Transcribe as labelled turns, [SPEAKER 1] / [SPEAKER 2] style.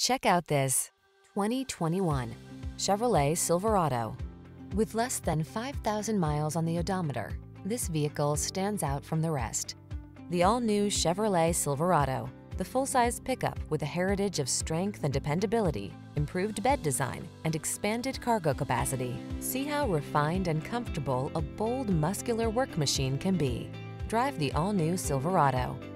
[SPEAKER 1] Check out this 2021 Chevrolet Silverado. With less than 5,000 miles on the odometer, this vehicle stands out from the rest. The all-new Chevrolet Silverado, the full-size pickup with a heritage of strength and dependability, improved bed design, and expanded cargo capacity. See how refined and comfortable a bold, muscular work machine can be. Drive the all-new Silverado.